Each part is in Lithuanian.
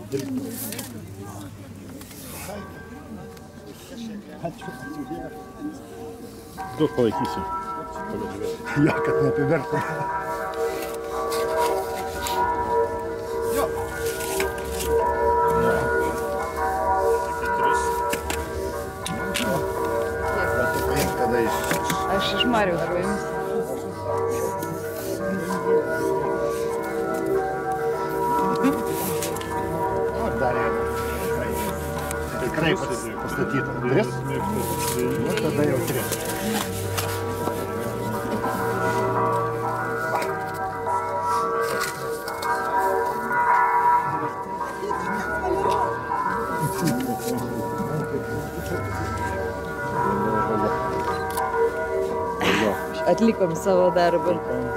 Duok palaikysiu. Jo, kad neapivertum. Jo. Aš iš Mariaus paimsiu. Dar vieną. Tikrai pastatyta. 3? Nu, tada jau 3. Atlikom savo darbą.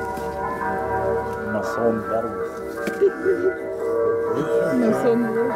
Mason darbas. Mason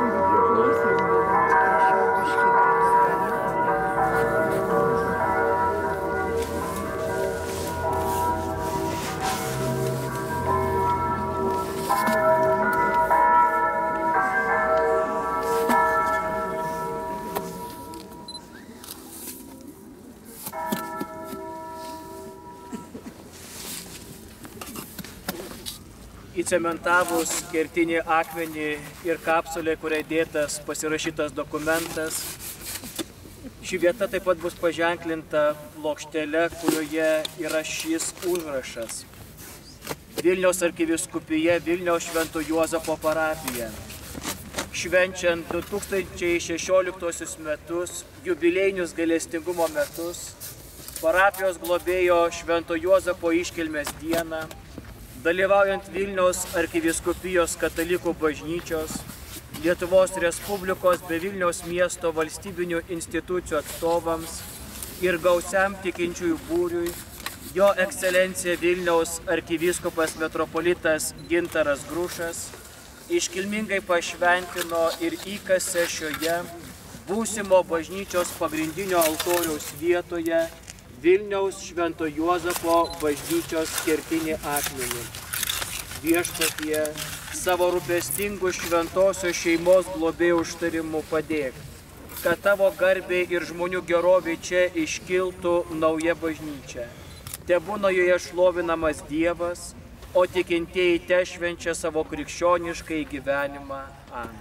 Įcementavus kertinį akmenį ir kapsulę, kuriai dėtas pasirašytas dokumentas. Ši vieta taip pat bus paženklinta plokštele, kurioje yra šis užrašas. Vilniaus arkivyskupija, Vilniaus Švento Juozapo parapija. Švenčiant 2016 metus, jubiliejinius gailestingumo metus, parapijos globėjo Švento Juozapo iškilmės dieną, dalyvaujant Vilniaus arkivyskupijos katalikų bažnyčios, Lietuvos Respublikos bei Vilniaus miesto valstybinių institucijų atstovams ir gausiam tikinčiųjų būriui, Jo ekscelencija Vilniaus arkivyskupas metropolitas Gintaras Grušas iškilmingai pašventino ir įkasė šioje būsimo bažnyčios pagrindinio altoriaus vietoje Vilniaus Švento Juozapo bažnyčios kertinį akmenį. Viešpatie, savo rūpestingų šventosios šeimos globėjų užtarimu padėk, kad tavo garbei ir žmonių geroviai čia iškiltų nauja bažnyčia. Tebūna joje šlovinamas Dievas, o tikintieji te švenčia savo krikščioniškai gyvenimą. Amen.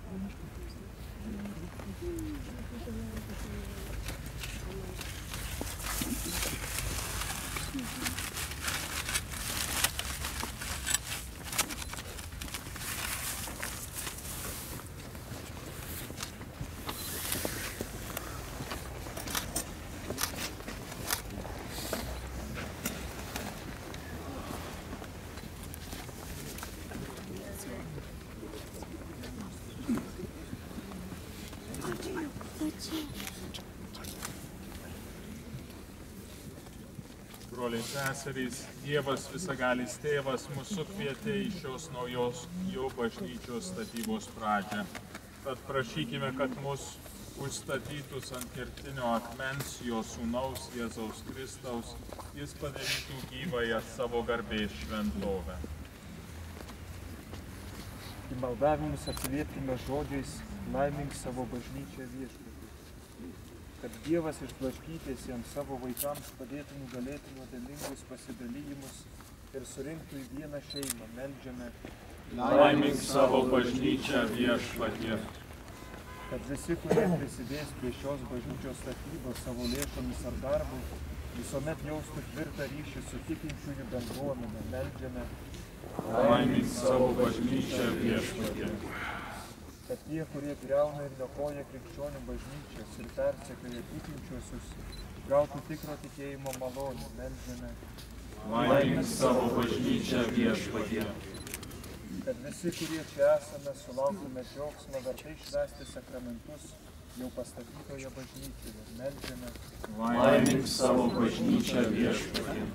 Broliai seserys, Dievas visagalis tėvas mus sukvietė į šios naujos jo bažnyčios statybos pradžią. Tad prašykime, kad mus užstatytus ant kertinio akmens jo sūnaus Jėzaus Kristaus, jis padarytų gyvąją savo garbės šventovę. Į maldavimus atsiliepkime žodžiais, laimink savo bažnyčią viešpatį. Kad Dievas išblaškyties jam savo vaikams padėtų nugalėti nuodėmingus pasidalymus ir surinktų į vieną šeimą, meldžiame. Laimink savo bažnyčią viešpatie. Kad visi, kurie prisidės prie šios bažnyčios statybos savo lėšomis ar darbu, visuomet jaustų tvirtą ryšį su tikinčiųjų bendruomenė, meldžiame. Laimink savo bažnyčią viešpatie. Kad tie, kurie griauna ir niokoja krikščionių bažnyčias ir persekioja tikinčiuosius, gautų tikro tikėjimo malonę, meldžiame. Laimink savo bažnyčią viešpatie. Kad visi, kurie čia esame, sulauktume džiaugsmo vertai švęsti sakramentus jau pastatytoje bažnyčioje, meldžiame. Laimink savo bažnyčią viešpatie.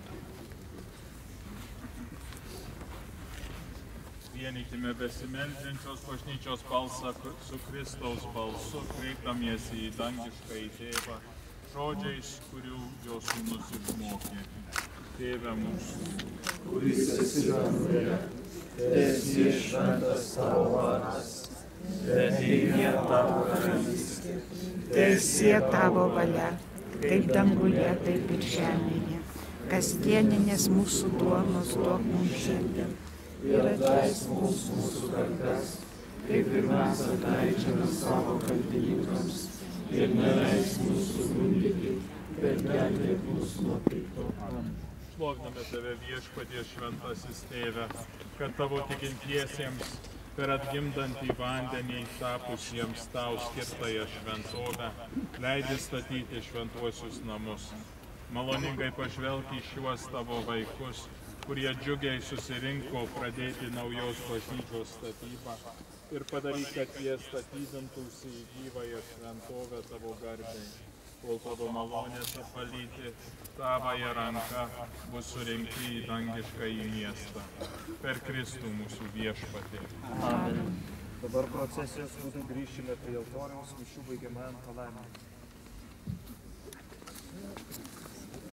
Vienykime besimeldžiančios bažnyčios balsą su Kristaus balsu, kreipdamiesi į dangiškąjį tėvą, žodžiais, kurių jo sūnus išmokė. Tėve mūsų, kuris esi danguje, teesie šventas tavo vardas, Teateinie tavo karalystė, teesie tavo valia, kaip danguje, taip ir žemėje. Kasdieninės mūsų duonos duok mums šiandien ir atleisk mums mūsų kaltes, kaip ir mes atleidžiame savo kaltininkams, ir neleisk mūsų gundyti, bet gelbėk mus nuo pikto. Šloviname tave, Viešpatie šventasis Tėve, kad tavo tikintiesiems per atgimdantį vandenį tapusiems tau skirtąją šventovę leidi statyti šventuosius namus. Maloningai pažvelk į šiuos tavo vaikus, kurie džiugiai susirinko pradėti naujos bažnyčios statybą ir padaryk, kad jie statydintųsi į gyvąją šventovę tavo garbei, kol tavo malonės apvalyti tavąją ranką bus surinkti į dangiškąjį miestą. Per Kristų mūsų Viešpatį. Dabar procesijos būdu grįšime prie altoriaus mišių baigiamajam palaiminimui.